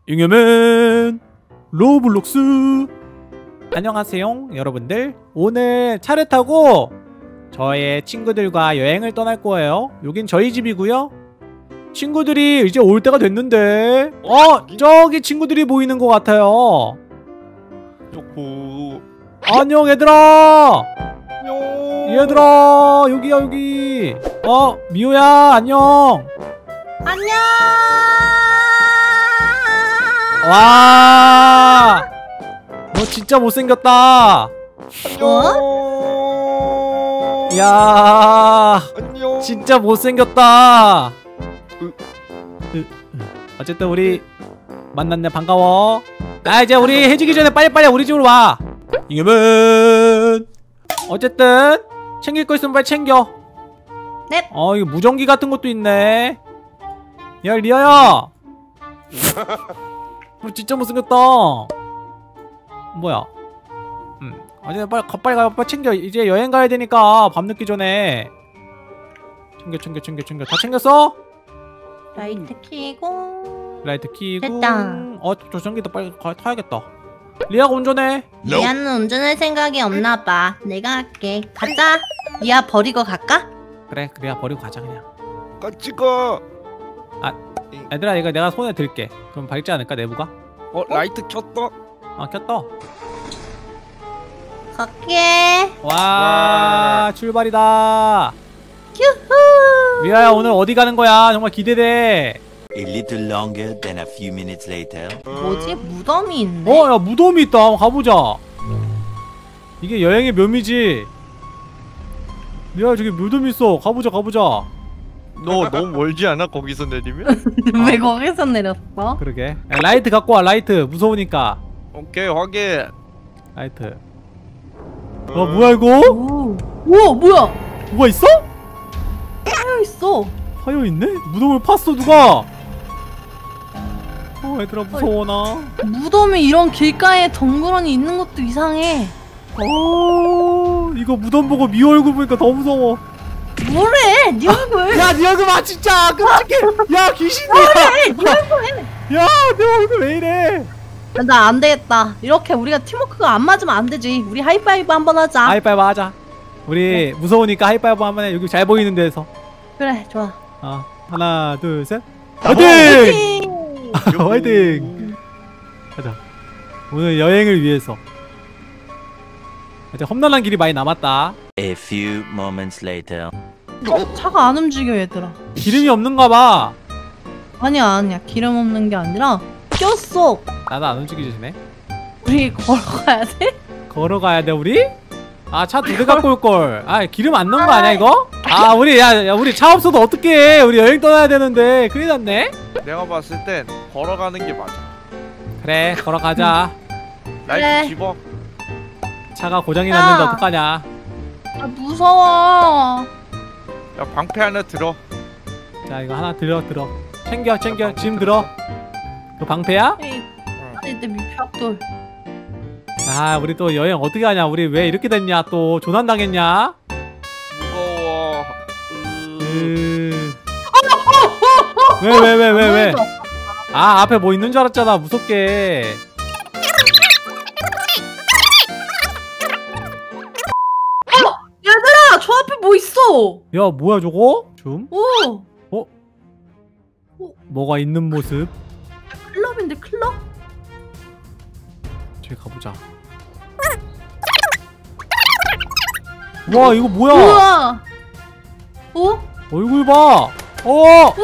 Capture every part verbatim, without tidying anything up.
잉여맨 로블록스. 안녕하세요 여러분들. 오늘 차를 타고 저의 친구들과 여행을 떠날 거예요. 여긴 저희 집이고요. 친구들이 이제 올 때가 됐는데 어! 저기 친구들이 보이는 것 같아요. 요호. 안녕 얘들아. 안녕. 얘들아 여기야 여기. 어 미호야 안녕. 안녕. 와, 너 진짜 못생겼다. 어? 야, 안녕. 진짜 못생겼다. 으, 으, 어쨌든 우리 만났네. 반가워. 나 이제 우리 해지기 전에 빨리빨리 우리 집으로 와. 이겨면 어쨌든 챙길 거 있으면 빨리 챙겨. 넵. 어 이거 무전기 같은 것도 있네. 야 리아야. 너 진짜 못생겼다. 뭐야? 음, 어제 빨리 가, 빨리 가, 빨리 챙겨. 이제 여행 가야 되니까 밤 늦기 전에 챙겨, 챙겨, 챙겨, 챙겨. 다 챙겼어? 라이트 켜고. 라이트 키고. 됐다. 어, 조정기도 빨리 가, 타야겠다. 리아가 운전해. 리아는 운전할 생각이 없나봐. 내가 할게. 가자. 리아 버리고 갈까? 그래, 리아 버리고 가자 그냥. 같이 가. 얘들아, 이거 내가 손에 들게. 그럼 밝지 않을까 내부가? 어 라이트 켰다. 아, 켰다. 갈게. 와, 와. 출발이다. 휴후. 리아야, 오늘 어디 가는 거야? 정말 기대돼. A little longer than a few minutes later. 뭐지? 무덤이 있네. 어, 야, 무덤이 있다. 한번 가보자. 이게 여행의 묘미지. 리아, 저기 무덤이 있어. 가보자, 가보자. 너 너무 멀지 않아 거기서 내리면? 왜 거기서 내렸어? 그러게. 야, 라이트 갖고 와, 라이트. 무서우니까. 오케이 확인. 라이트. 어, 뭐야, 이거? 오. 우와 뭐야? 뭐가 있어? 파여 있어. 파여 있네? 무덤을 팠어, 누가? 어, 얘들아, 무서워, 나. 무덤이 이런 길가에 덩그러니 있는 것도 이상해. 어, 이거 무덤 보고 미호 얼굴 보니까 더 무서워. 뭐래? 네 얼굴. 야, 네 얼굴 봐, 진짜! 끔찍해! 야, 귀신이야! 뭐래? 네 얼굴. 야, 내 얼굴 왜 이래? 나 안 되겠다. 이렇게 우리가 팀워크가 안 맞으면 안 되지. 우리 하이파이브 한번 하자. 하이파이브 하자. 우리 무서우니까 하이파이브 한번 해. 여기 잘 보이는 데서. 그래, 좋아. 어, 하나, 둘, 셋. 화이팅! 화이팅! 화이팅! 가자. 오늘 여행을 위해서. 이제 험난한 길이 많이 남았다. A few moments later. 어? 차가 안 움직여 얘들아. 기름이 없는가 봐. 아니야 아니야 기름 없는 게 아니라 꼈어. 나도 안 움직이지네. 우리 걸어가야 돼? 걸어가야 돼 우리? 아, 차 두 대 갖고 올걸. 아, 기름 안 넣은 거 아니야 이거? 아, 우리 야, 야 우리 차 없어도 어떡해. 우리 여행 떠나야 되는데 큰일 났네. 내가 봤을 땐 걸어가는 게 맞아. 그래, 걸어가자. 라이트 그래. 집어. 차가 고장이 야. 났는데 어떡하냐. 아 무서워. 야 방패 하나 들어. 자, 이거 하나 들어 들어. 챙겨 챙겨. 짐 들어. 그 방패야? 아니 내 밑벽돌. 아, 우리 또 여행 어떻게 하냐. 우리 왜 이렇게 됐냐. 또 조난당했냐. 무거워. 음... 왜 왜 왜 왜 왜? 아, 앞에 뭐 있는 줄 알았잖아. 무섭게. 얘들아 저 앞에 뭐 있어? 야, 뭐야 저거? 좀? 오. 어? 뭐가 있는 모습? 클럽인데 클럽? 저기 가보자. 와, 이거 뭐야? 우와. 어? 얼굴 봐. 어! 와.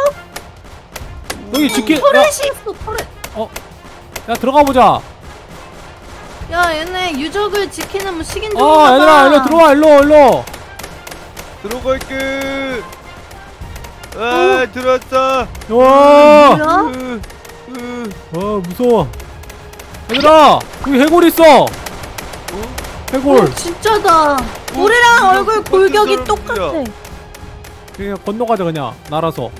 여기 지키. 터렛이 야, 있어 터렛. 야, 들어가 보자. 야 얘네 유적을 지키는 뭐 식인 어, 종인가 얘들아, 일로 들어와, 일로, 일로. 들어갈게. 아 들어왔다. 와, 뭐야? 으, 으. 어, 무서워. 얘들아, 여기 해골 있어. 해골. 어, 진짜다. 우리랑 어, 얼굴 똑같은 골격이 사람이야. 똑같아. 그냥 건너가자 그냥 날아서.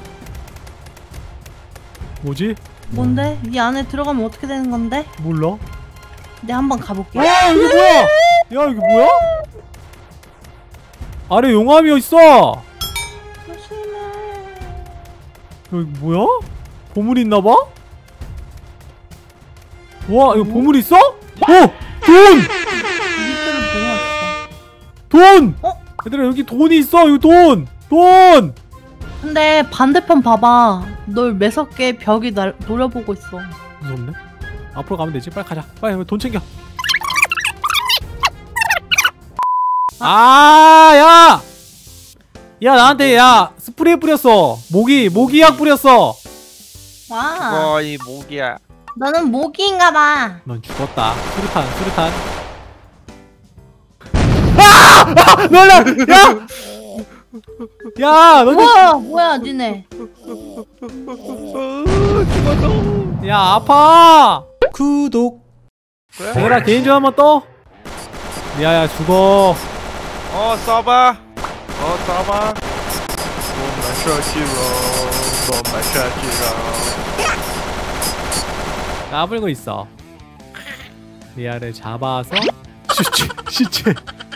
뭐지? 뭔데? 이 안에 들어가면 어떻게 되는 건데? 몰라. 내가 한번 가볼게. 와, 이게 뭐야? 야, 이게 뭐야? 아래 용암이 있어. 조심해. 여기 뭐야? 보물이 있나봐? 와 이거 보물 있어? 오! 돈! 밑으로 모았어. 돈! 어? 얘들아 여기 돈이 있어 이거 돈! 돈! 근데 반대편 봐봐. 널 매섭게 벽이 날 노려보고 있어. 무섭네? 앞으로 가면 되지 빨리 가자 빨리 돈 챙겨 아 야! 야 나한테 야 스프레이 뿌렸어 모기 모기약 뿌렸어 와. 어이 모기야. 너는 모기인가봐. 넌 죽었다 수류탄 수류탄 아! 아! 놀라! 야! 야! 너 우와 뭐야 니네. 죽었어. 야 아파 구독 그래? 얘들아 개인전 한번 떠 야야 죽어 어 써봐. 어 써봐. 돈 마셔지로. 돈 마셔지로. 까불고 있어 리아를 잡아서 시체 시체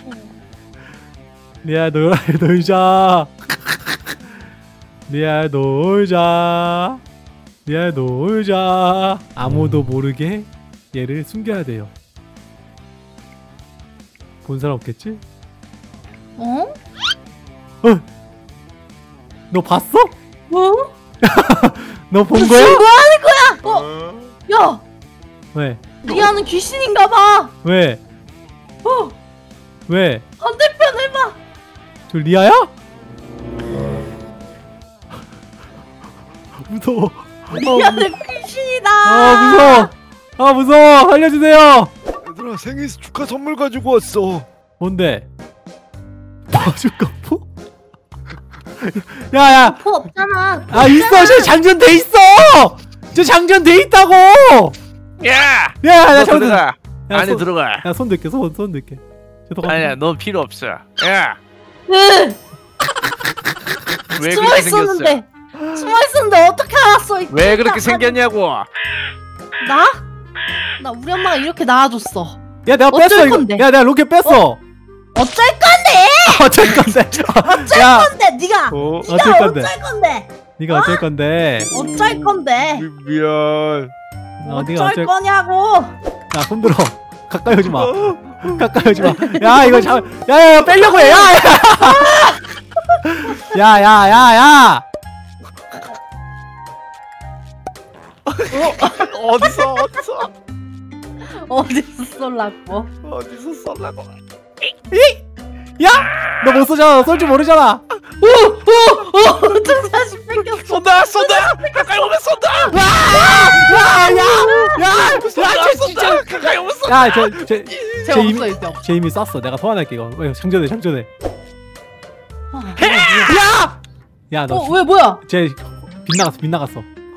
리아 놀아 놀자 리아 놀자 리아 놀자 아무도 모르게 얘를 숨겨야 돼요 본 사람 없겠지? 어? 너 봤어? 뭐? 너 본 지금 거야? 뭐 하는 거야? 어? 어? 야! 왜? 리아는 귀신인가봐. 왜? 어? 왜? 반대편 해봐. 저 리아야? 무서워 리아는 귀신이다. 아 무서워 아 무서워 알려주세요 얘들아 생일 축하 선물 가지고 왔어. 뭔데? 바주카포? 야야 포 없잖아. 아 있어 저 장전돼 있어 저 장전돼 있다고 야! 야야 너 잠깐 들어가. 안에 손, 들어가. 야손 넣게 손손 넣게 아니야 너 필요 없어. 야! 으, 왜 숨어 그렇게 생겼어? 있었는데. 숨어 있었는데 어떻게 알았어? 이 왜 그렇게 깜짝이야. 생겼냐고. 나? 나 우리 엄마가 이렇게 낳아줬어. 야 내가 어쩔 뺐어 이거 건데? 야 내가 로켓 뺐어 어쩔 건데? 어쩔 건데 어쩔 야 건데? 네가 어? 네가 어쩔 건데? 어쩔 건데? 네가 어쩔 건데 어쩔 건데? 미- 미안. 어, 네가 어쩔 어쩔 거냐고? 야 손들어 가까이 오지 마 가까이 오지 마야 이거 잡 야야 빼려고 해 야야야야야 어디서 어디서 어디서 쏠라고? 어디서 쏠라고. 야! 너 못 쏘잖아 쏠 줄 모르잖아 오오오 등사시 뺏겼어. 쏜다 쏜다. 가까이 오면 쏜다. 야야야야 쏜다 쏜다. 가까이 오면 쏜다. 야저제 쟤 제 이미 없어 이제. 제 이미 쐈어 내가 소환할게 이거 왜 장전해 장전해 아, 야! 야너 어, 왜 뭐야? 쟤 빗나갔어 빗나갔어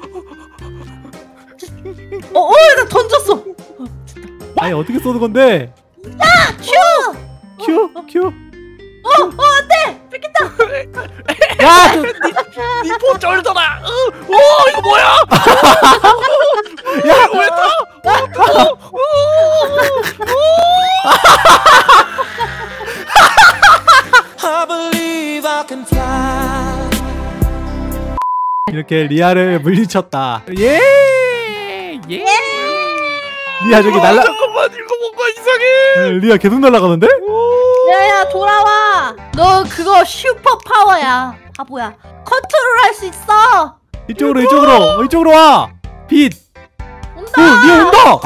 어, 어, 나 던졌어. 아니 어떻게 쏘는 건데 큐! 큐 큐. 어, 어, 안돼. 뺏겼다. 야! 저, 니폰 쩔더라. 어, 오 이거 뭐야? 야! 왜 타? 이렇게 리아를 물리쳤다 예! 예! 리아 저기 날라 잠깐만 이거 뭔가 이상해. 리아 계속 날아가는데? 야야 돌아와. 너 그거 슈퍼 파워야. 바보야. 컨트롤 할 수 있어. 이쪽으로 이쪽으로 어, 이쪽으로 와 빛! 온다. 오! 리아 온다!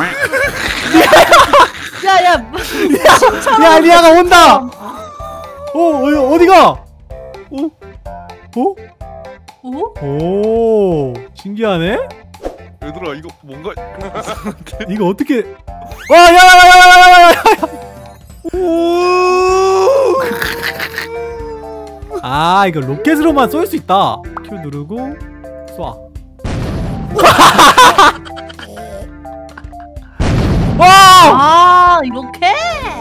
야야. 야 리아가 온다! 어, 어 어디가? 오? 오? 오? 오 신기하네? 얘들아 이거 뭔가 이상한데. 이거 어떻게 와 야야야야야야야야 아 이거 로켓으로만 쏠 수 있다 Q 누르고 쏴 와! 아 이렇게?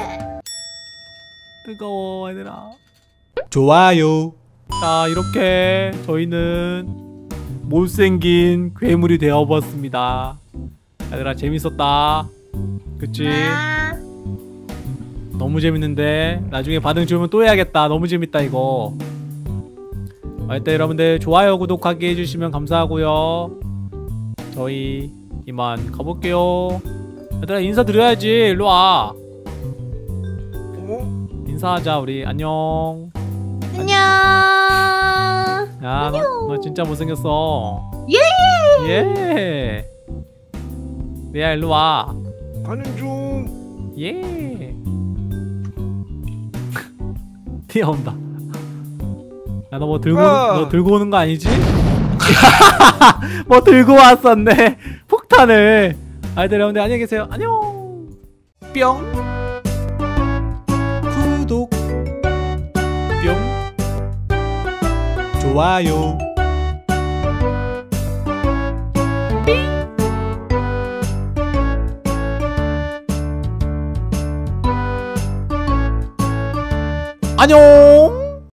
뜨거워 얘들아 좋아요 자 이렇게 저희는 못생긴 괴물이 되어봤습니다 얘들아 재밌었다 그치? 아, 너무 재밌는데 나중에 반응 주면 또 해야겠다 너무 재밌다 이거 아, 일단 여러분들 좋아요 구독하기 해주시면 감사하고요 저희 이만 가볼게요 얘들아 인사드려야지. 일로와. 어? 인사하자 우리. 안녕. 안녕. 야, 너, 너 진짜 못생겼어. 예. 예. 리아 일로와. 가는 중. 예. 뛰어온다. 야, 너 뭐 들고 아. 너 들고 오는 거 아니지? 뭐 들고 왔었네. 폭탄을. 아이들 여러분들 안녕히 계세요. 안녕. 뿅. 구독. 뿅. 좋아요. 안녕.